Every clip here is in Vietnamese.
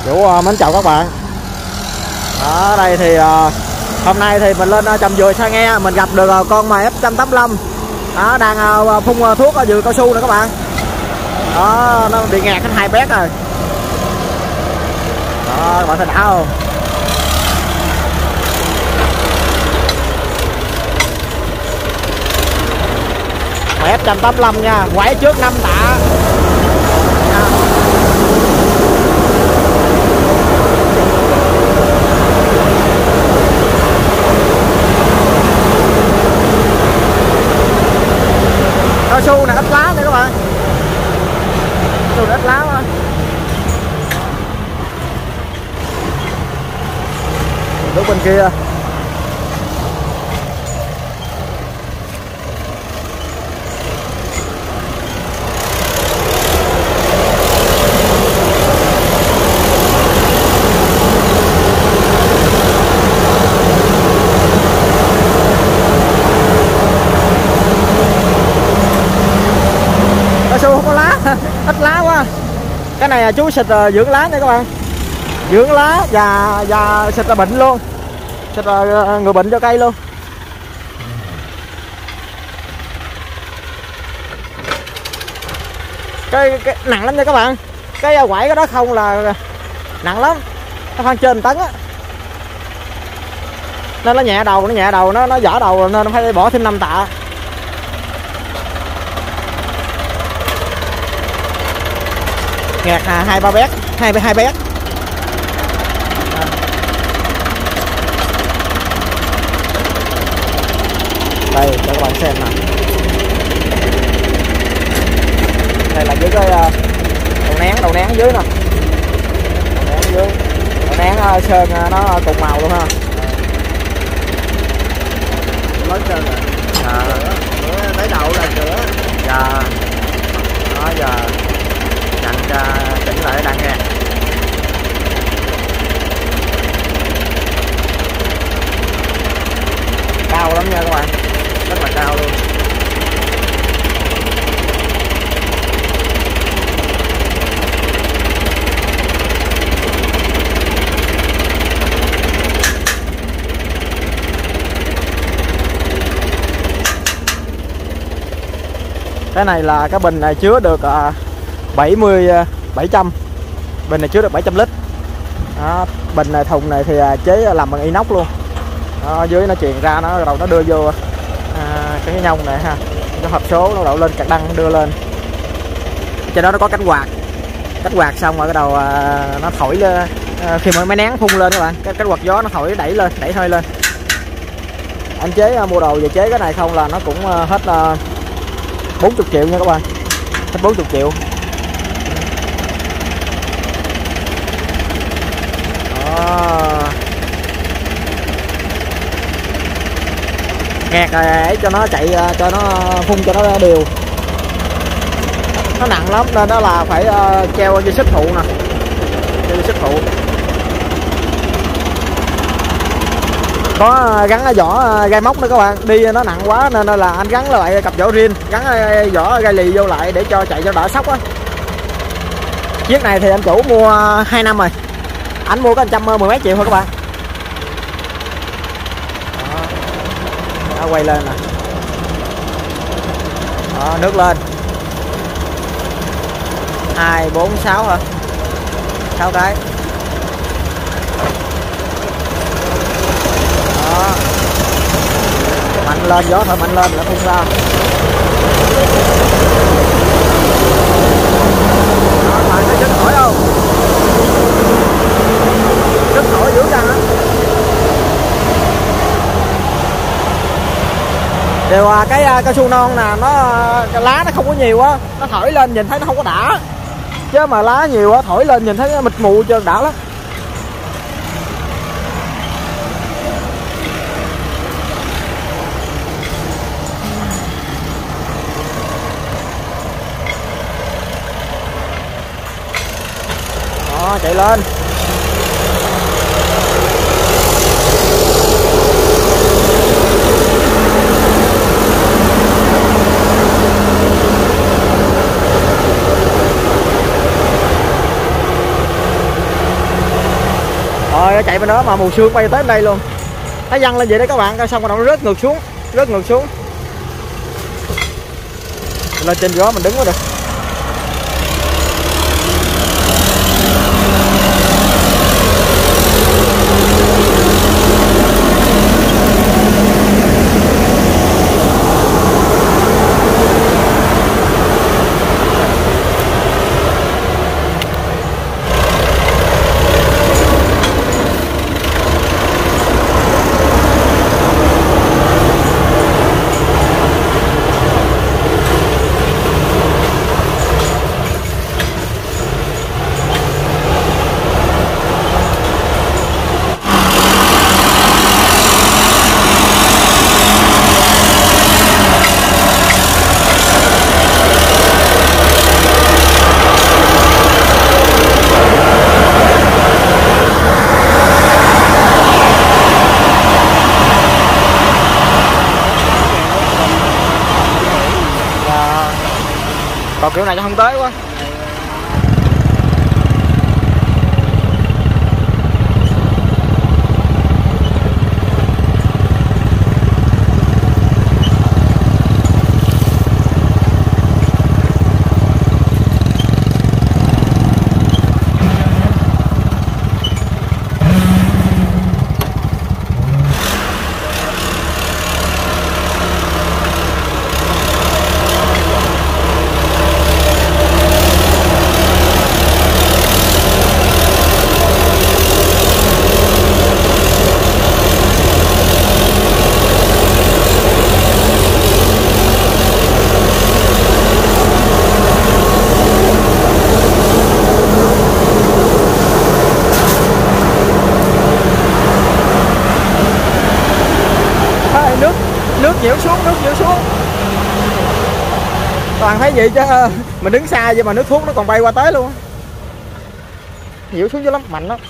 Vũ mến chào các bạn. Ở đây thì hôm nay thì mình lên trồng dừa Sa Nghe, mình gặp được con mài F185 đó, đang phun thuốc ở dừa cao su nữa các bạn. Đó, nó bị ngạt hết 2 bé rồi. Đó, các bạn thấy đã không? Mài F185 nha, quẩy trước 5 tạ. Cao su này ít lá nữa các bạn. Cao su này ít lá thôi. Lúc bên kia không có lá, ít lá quá. Cái này chú xịt dưỡng lá nha các bạn, dưỡng lá và xịt là bệnh luôn, xịt là người bệnh cho cây luôn. Cái nặng lắm nha các bạn, cái quẩy cái đó không là nặng lắm, nó khoảng trên 1 tấn á, nên nó nhẹ đầu, nó vỏ đầu nên nó phải bỏ thêm 5 tạ. Ngạt 2-3 bé, 2 bé. Đây cho các bạn xem nè. Đây là dưới cái đầu nén dưới nè. Đầu nén sơn nó cùng màu luôn ha. Mới sơn rồi. Tới đầu là sữa. Dạ. Đó giờ chặn cho chỉnh lại đang nghe. Cao lắm nha các bạn, rất là cao luôn. Cái này là cái bình này chứa được 700, bình này chứa được 700 lít. Đó, bình này thùng này thì chế làm bằng inox luôn. Đó, dưới nó truyền ra, nó đầu nó đưa vô cái nhông này ha, cái hộp số nó đậu lên cạc đăng đưa lên. Trên đó nó có cánh quạt xong rồi cái đầu nó thổi lên, khi mà máy nén phun lên các bạn, cái cánh quạt gió nó thổi đẩy hơi lên. Anh chế mua đồ về chế cái này không là nó cũng hết 40 triệu nha các bạn, hết 40 triệu. Ngạt để cho nó chạy, cho nó phun cho nó đều. Nó nặng lắm nên đó là phải treo dây xích phụ nè, treo dây xích phụ. Có gắn ở vỏ gai móc nữa các bạn, đi nó nặng quá nên là anh gắn lại cặp vỏ riêng, gắn vỏ gai lì vô lại để cho chạy cho đỡ sốc á. Chiếc này thì anh chủ mua 2 năm rồi, anh mua có 110 mấy triệu thôi các bạn. Đó, quay lên nè. Đó, nước lên 2, 4, 6 hả, 6 cái. Đó, mạnh lên, gió thổi mạnh lên là phun ra. Đó, bạn thấy sức thổi không, sức thổi dữ dằn á. Điều cái cao su non nè, cái lá nó không có nhiều á, nó thổi lên nhìn thấy nó không có đã, chứ mà lá nhiều á thổi lên nhìn thấy nó mịt mù trơn đã lắm. Đó, chạy lên. nó chạy bên đó mà mù sương bay tới đây luôn, nó văng lên vậy đấy các bạn, xong rồi nó rớt ngược xuống, lên trên gió mình đứng có được. Còn kiểu này nó không tới quá. Nước nhiễu xuống, toàn thấy vậy chứ mình đứng xa vậy mà nước thuốc nó còn bay qua tới luôn, nhiễu xuống dữ lắm, mạnh lắm.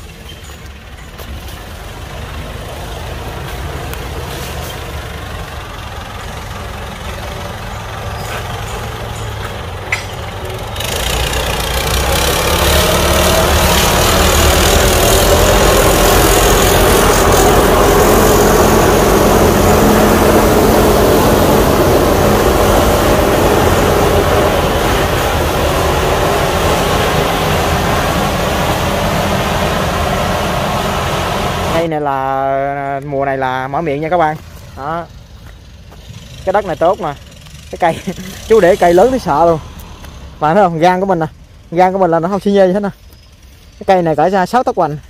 Đây này là mùa này là mở miệng nha các bạn. Đó. Cái đất này tốt mà. Cái cây chú để cây lớn thấy sợ luôn. Bạn thấy không? Gan của mình nè. Gan của mình là nó không xi nhê gì hết nè. Cái cây này cỡ ra 6 tấc hoành.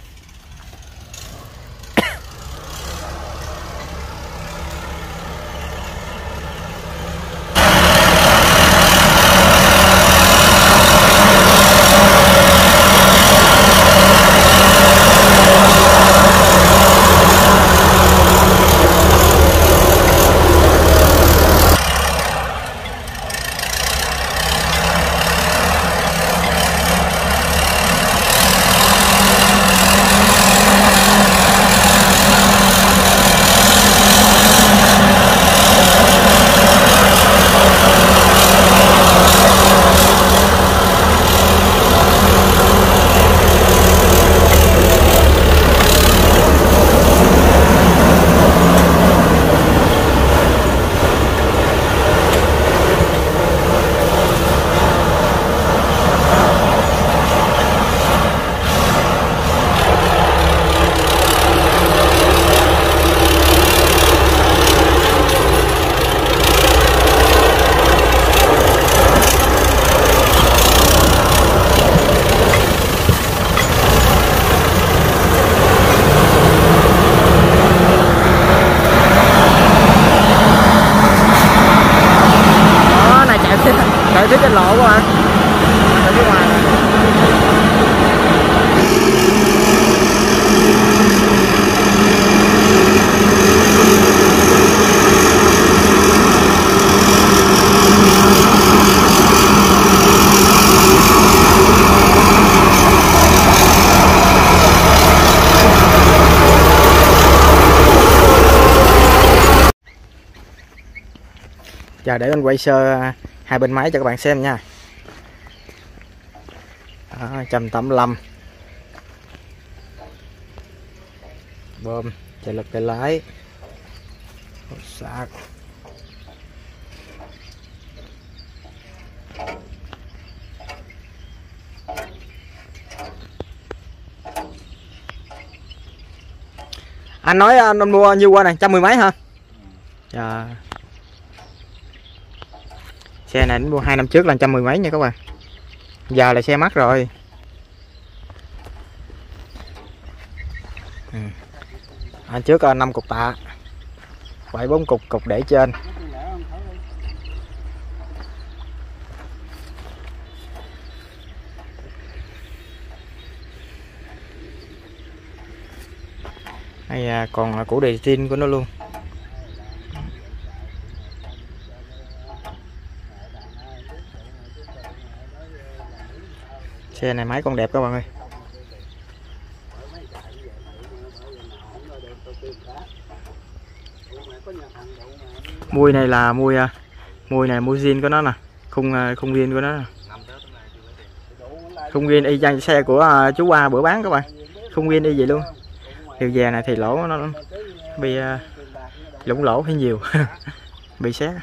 Chạy phía trên lộ các bạn, chạy phía ngoài này. Giờ để anh quay sơ hai bên máy cho các bạn xem nha. 185 bơm, chạy lực tay lái, sạc. Anh nói anh mua nhiêu qua này, 110 mấy hả? Dạ. Xe này anh mua 2 năm trước là 110 mấy nha các bạn. Giờ là xe mắc rồi. Anh trước 5 cục tạ, 7-4 cục để trên. Hay còn củ đề tin của nó luôn. Xe này máy còn đẹp các bạn ơi. Mui này là mui này mui zin của nó nè, khung zin của nó nè. Khung zin y chang xe của chú Qua bữa bán các bạn, khung zin y vậy luôn. Điều về này thì lỗ nó bị lỗ hay nhiều bị xé.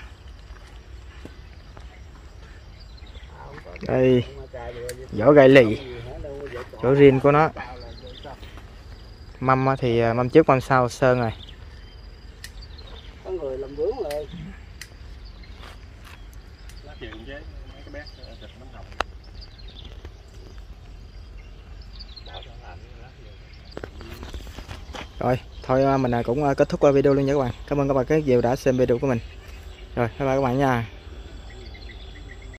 Đây vỏ gai lì, chỗ zin của nó. Mâm thì mâm trước mâm sau sơn rồi. Rồi, thôi mình cũng kết thúc video luôn nha các bạn. Cảm ơn các bạn rất nhiều đã xem video của mình. Rồi, bye bye các bạn nha.